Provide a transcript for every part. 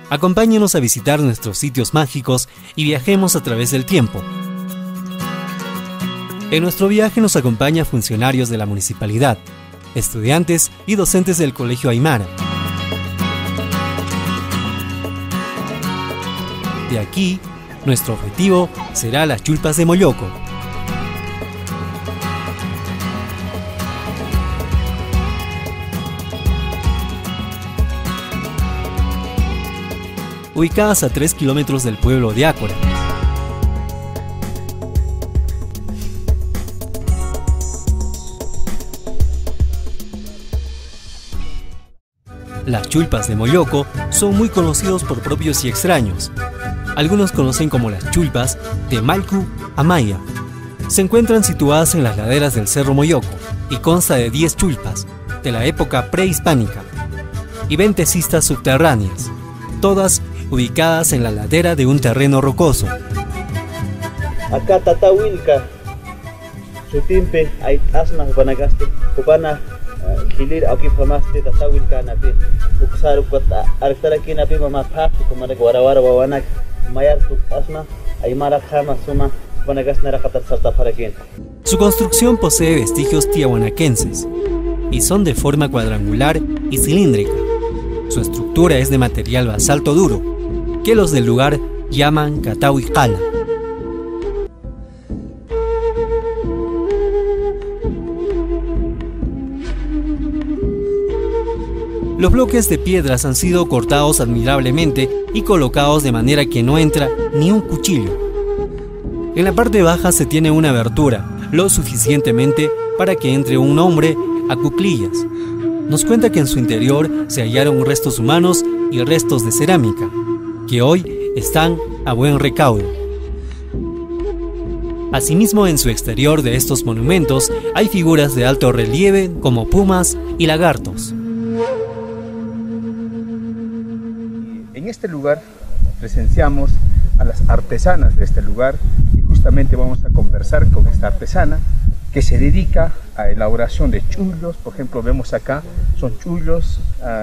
Acompáñenos a visitar nuestros sitios mágicos y viajemos a través del tiempo. En nuestro viaje nos acompañan funcionarios de la municipalidad, estudiantes y docentes del Colegio Aymara. De aquí, nuestro objetivo será las Chulpas de Molloko. Ubicadas a 3 kilómetros del pueblo de Ácora. Las Chulpas de Molloko son muy conocidos por propios y extraños. Algunos conocen como las Chulpas de Malku Amaya. Se encuentran situadas en las laderas del Cerro Molloko y consta de 10 chulpas de la época prehispánica y 20 cistas subterráneas, todas ubicadas en la ladera de un terreno rocoso. Acá Tatawilka, Sutimpe, hay asna Jupanagaste, Jupana, Gilir, Auki Pamaste, Tatawilka, Napi, Uxar, Arctaraki, Napi, Mamá Papi, Comana Guarawara, Wawanak, Mayar, Asna, Aymara, Jama, Suma, Jupanagaste, Narakatar, Sartaparakin. Su construcción posee vestigios tiahuanaquenses y son de forma cuadrangular y cilíndrica. Su estructura es de material basalto duro, que los del lugar llaman Catahuicala. Los bloques de piedras han sido cortados admirablemente y colocados de manera que no entra ni un cuchillo. En la parte baja se tiene una abertura, lo suficientemente para que entre un hombre a cuclillas. Nos cuenta que en su interior se hallaron restos humanos y restos de cerámica, que hoy están a buen recaudo. Asimismo, en su exterior de estos monumentos hay figuras de alto relieve como pumas y lagartos. En este lugar presenciamos a las artesanas de este lugar y justamente vamos a conversar con esta artesana que se dedica a elaboración de chullos. Por ejemplo, vemos acá, son chullos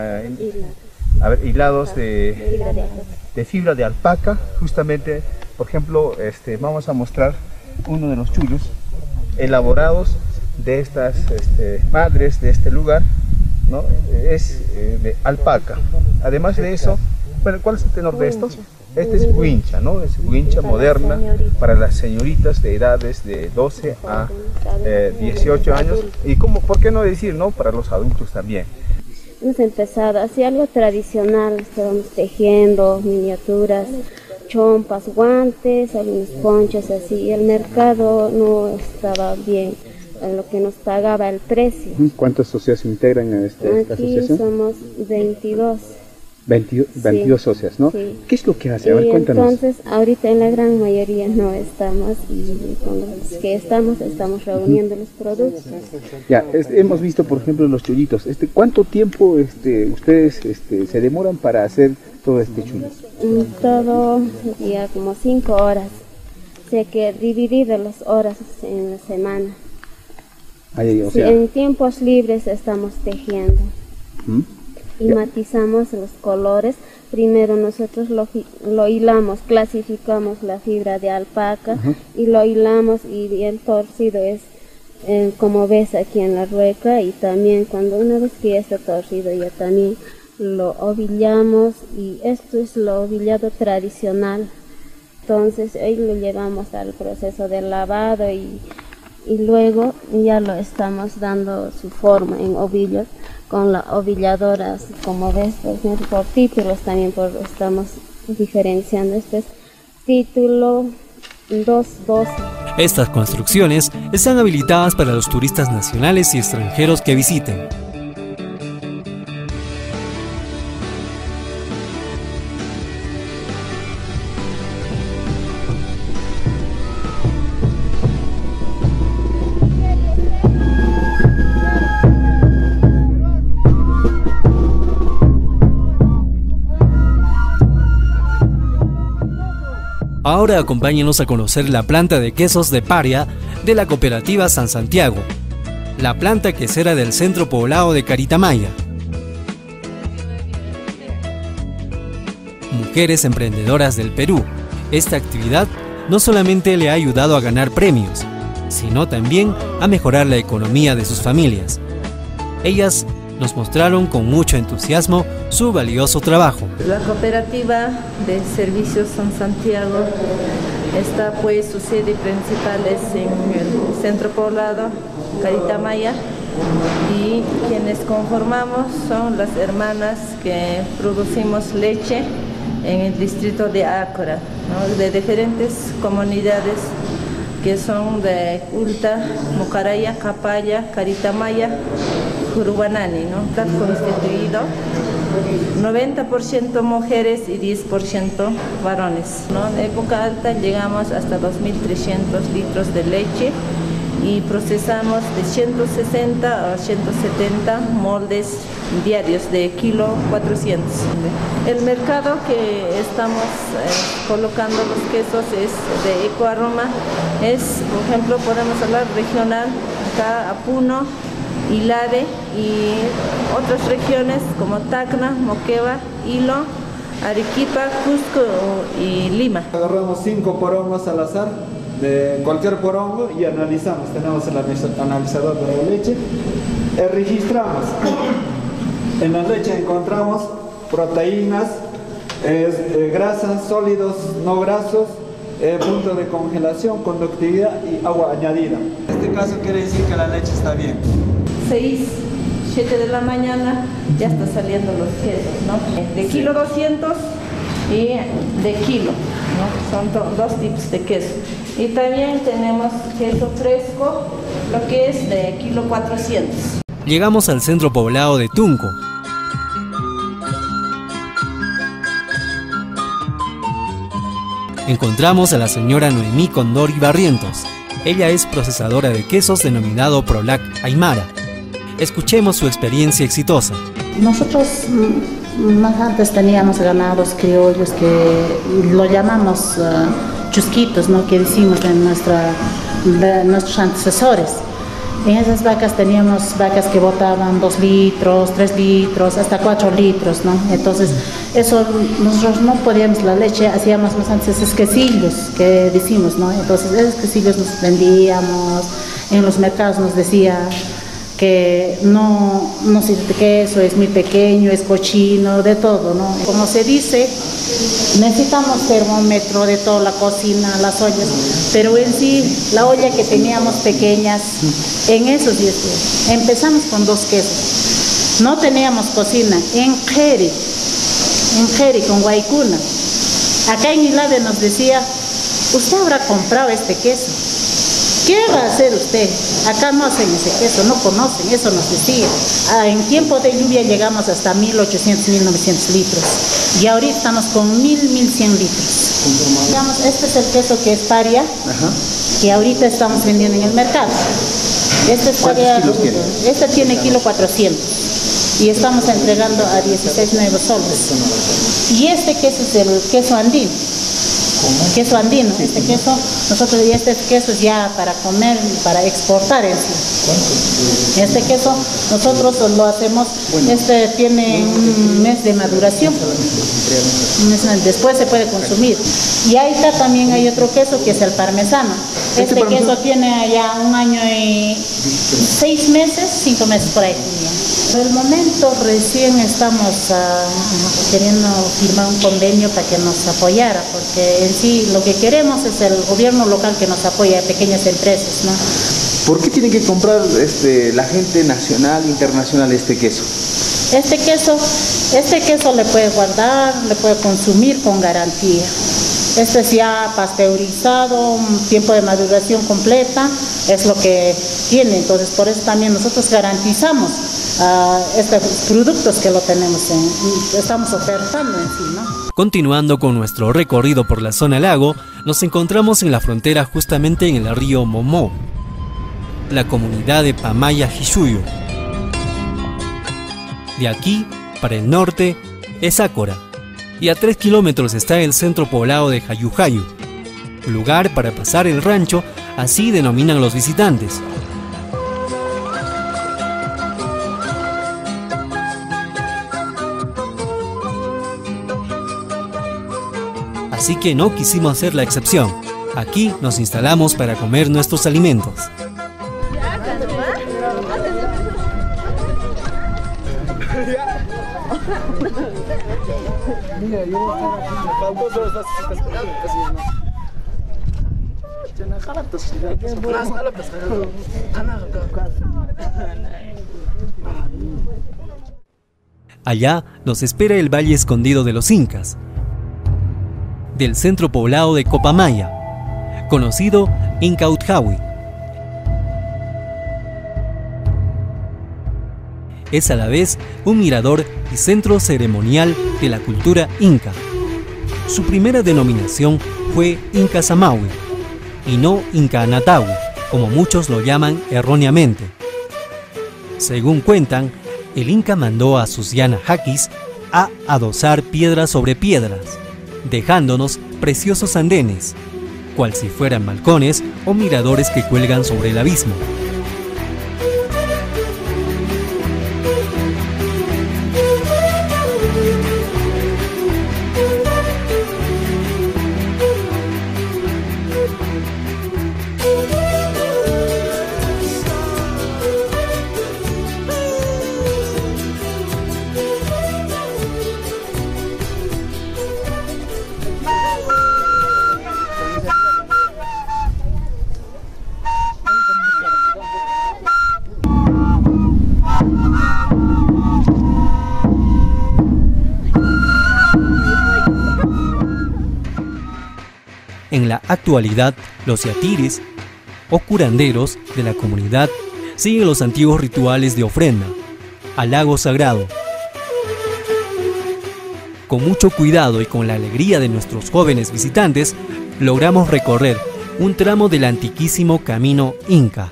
hilados de fibra de alpaca. Justamente, por ejemplo, vamos a mostrar uno de los chullos elaborados de estas madres de este lugar, ¿no? Es de alpaca. Además de eso, bueno, ¿cuál es el tenor de estos? Este es wincha, ¿no? Es wincha moderna para las señoritas de edades de 12 a 18 años. Y ¿por qué no decir, no? Para los adultos también. Hemos empezado así algo tradicional, estábamos tejiendo miniaturas, chompas, guantes, algunos ponchos así. El mercado no estaba bien, lo que nos pagaba el precio. ¿Cuántas socias se integran a esta asociación? Aquí somos 22. 22 socias, ¿no? Sí. ¿Qué es lo que hace? A ver, cuéntanos. Entonces, ahorita en la gran mayoría no estamos, y con los que estamos reuniendo los productos. Ya, hemos visto, por ejemplo, los chullitos. ¿Cuánto tiempo ustedes se demoran para hacer todo este chullo? Todo día como 5 horas. O sea que dividido las horas en la semana. O sea, en tiempos libres estamos tejiendo. Y matizamos los colores. Primero nosotros lo hilamos, clasificamos la fibra de alpaca y lo hilamos, y el torcido es como ves aquí en la rueca, y también una vez que ya está torcido ya también lo ovillamos, y esto es lo ovillado tradicional. Entonces ahí lo llevamos al proceso de lavado y luego ya lo estamos dando su forma en ovillos con las ovilladoras, como ves, por ejemplo, por títulos también estamos diferenciando. Este es título 212. Estas construcciones están habilitadas para los turistas nacionales y extranjeros que visiten. Ahora acompáñenos a conocer la planta de quesos de Paria de la cooperativa San Santiago, la planta quesera del centro poblado de Caritamaya. Mujeres Emprendedoras del Perú. Esta actividad no solamente le ha ayudado a ganar premios, sino también a mejorar la economía de sus familias. Ellas nos mostraron con mucho entusiasmo su valioso trabajo. La cooperativa de servicios San Santiago está, pues, su sede principal es en el centro poblado Caritamaya, y quienes conformamos son las hermanas que producimos leche en el distrito de Ácora, ¿no? De diferentes comunidades que son de Ulta, Mucaraya, Capaya, Caritamaya, Jurubanani, ¿no? Está constituido 90% mujeres y 10% varones, ¿no? En época alta llegamos hasta 2.300 litros de leche y procesamos de 160 a 170 moldes diarios de kilo 400. El mercado que estamos colocando los quesos es de Ecoaroma. Es, por ejemplo, podemos hablar regional, acá Apuno, Ilave y otras regiones como Tacna, Moquegua, Hilo, Arequipa, Cusco y Lima. Agarramos 5 porongos al azar de cualquier porongo y analizamos. Tenemos el analizador de la leche, registramos. En la leche encontramos proteínas, grasas, sólidos, no grasos, punto de congelación, conductividad y agua añadida. En este caso quiere decir que la leche está bien. 6, 7 de la mañana ya está saliendo los quesos, ¿no? De kilo 200 y de kilo, ¿no? Son dos tipos de queso. Y también tenemos queso fresco, lo que es de kilo 400. Llegamos al centro poblado de Tunco. Encontramos a la señora Noemí Condori Barrientos. Ella es procesadora de quesos denominado Prolac Aymara. Escuchemos su experiencia exitosa. Nosotros más antes teníamos ganados criollos que lo llamamos chusquitos, ¿no? Que decimos de nuestros antecesores. En esas vacas teníamos vacas que botaban 2 litros, 3 litros, hasta 4 litros, ¿no? Entonces, eso nosotros no podíamos la leche, hacíamos más antes esos quesillos que decimos, ¿no? Entonces, esos quesillos nos vendíamos, en los mercados nos decía que no sirve de queso, es muy pequeño, es cochino, de todo, ¿no? Como se dice, necesitamos termómetro de toda la cocina, las ollas, pero en sí, la olla que teníamos pequeñas, en esos días empezamos con 2 quesos. No teníamos cocina, en Jeri, con Guaycuna. Acá en Ilave nos decía, usted habrá comprado este queso. ¿Qué va a hacer usted? Acá no hacen ese queso, no conocen, eso nos decía. En tiempo de lluvia llegamos hasta 1.800, 1.900 litros. Y ahorita estamos con 1.100 litros. Digamos, este es el queso que es paria, que ahorita estamos vendiendo en el mercado. Este es paria, este tiene kilo 400 y estamos entregando a 16 nuevos soles. Y este queso es el queso andino. Queso andino, este queso, nosotros y este queso es ya para comer, para exportar en sí. Este queso nosotros lo hacemos, este tiene un mes de maduración, después se puede consumir. Y ahí está también hay otro queso que es el parmesano. Este queso tiene ya 1 año y 6 meses, 5 meses por ahí. Por el momento recién estamos queriendo firmar un convenio para que nos apoyara, porque en sí lo que queremos es el gobierno local que nos apoye a pequeñas empresas, ¿no? ¿Por qué tiene que comprar la gente nacional, internacional este queso? Este queso le puede guardar, le puede consumir con garantía. Este es ya pasteurizado, un tiempo de maduración completa, es lo que tiene. Entonces, por eso también nosotros garantizamos estos productos que lo tenemos estamos ofertando en sí, ¿no? Continuando con nuestro recorrido por la zona lago, nos encontramos en la frontera justamente en el río Momó, la comunidad de Pamaya Jisuyo. De aquí, para el norte, es Ácora, y a 3 kilómetros está el centro poblado de Jayujayu, lugar para pasar el rancho, así denominan los visitantes. así que no quisimos hacer la excepción. Aquí nos instalamos para comer nuestros alimentos. Allá nos espera el valle escondido de los incas, del centro poblado de Copamaya, conocido Incautjahui. Es a la vez un mirador y centro ceremonial de la cultura inca. Su primera denominación fue Inca Samaui y no Inca Anataui, como muchos lo llaman erróneamente. Según cuentan, el Inca mandó a sus yanajakis a adosar piedras sobre piedras, dejándonos preciosos andenes, cual si fueran balcones o miradores que cuelgan sobre el abismo. En la actualidad, los yatiris o curanderos de la comunidad siguen los antiguos rituales de ofrenda al lago sagrado. Con mucho cuidado y con la alegría de nuestros jóvenes visitantes, logramos recorrer un tramo del antiquísimo camino inca.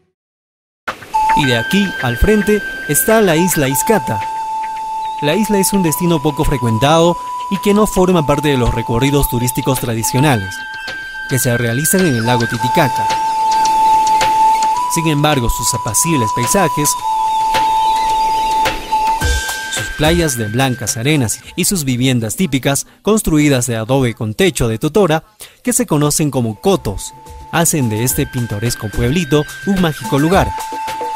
Y de aquí al frente está la isla Izcata. La isla es un destino poco frecuentado y que no forma parte de los recorridos turísticos tradicionales que se realizan en el lago Titicaca. Sin embargo, sus apacibles paisajes, sus playas de blancas arenas y sus viviendas típicas construidas de adobe con techo de totora, que se conocen como cotos, hacen de este pintoresco pueblito un mágico lugar,